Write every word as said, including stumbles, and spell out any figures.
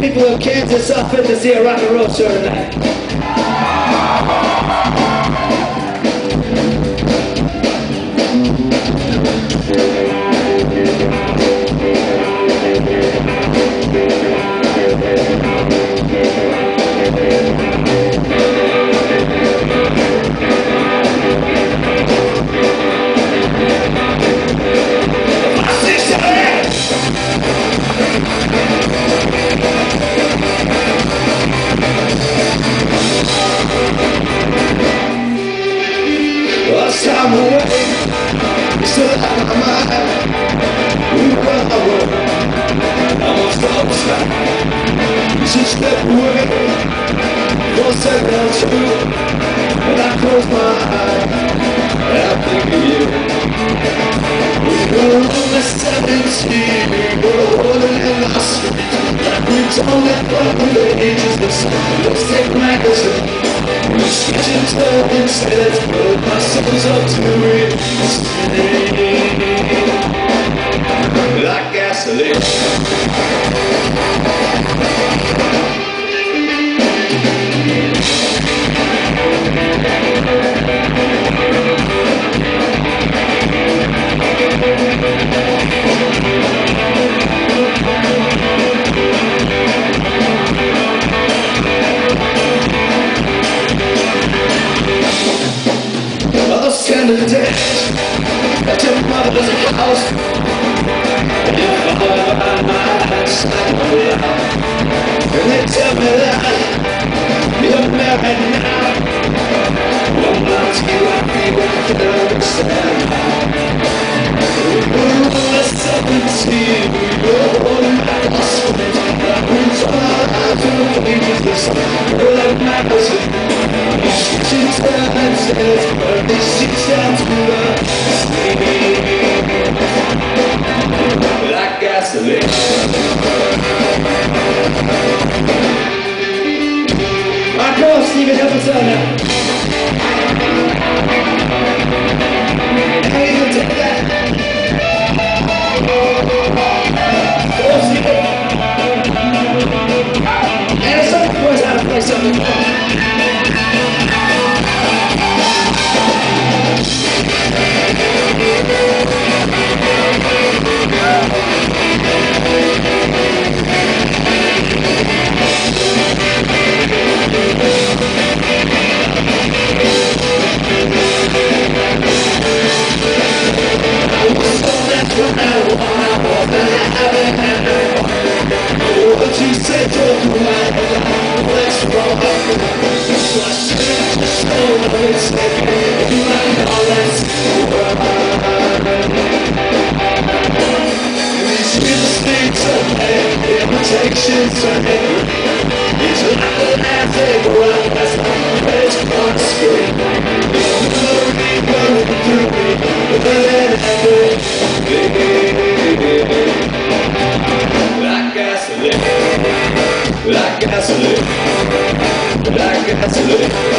people of Kansas off in to see a rock and roll show tonight. Lost time away, still out of my mind. We were on the road, almost all the time. You should step away, for a second or two. When I close my eyes, I think of you. We were only seventeen, we were holding in the street. Like we don't let go of the ages, let's take magazine. We're switching to instead, but my soul's up to it. Like gasoline. Kind of dash at your mother's house. You fall by my side of the house, and they tell me that you're married now. Well, not you, I feel I can understand. We were only seventeen, we were holding back our sweat. We tried out to leave this girl like magazine. She turns and it's perfect, she sounds good. Like gasoline. Alright, come on, Stephen, help us out now. How you gonna take that? Come on, Stephen. And it's some boys how to play something. What you said don't do right, let's roll up. So I should just know what it's like. You might know that's these real states are made, invitations are made. It's like the last day around, that's the best on the screen. It's slowly going through me, but then like gasoline, like gasoline, like gasoline.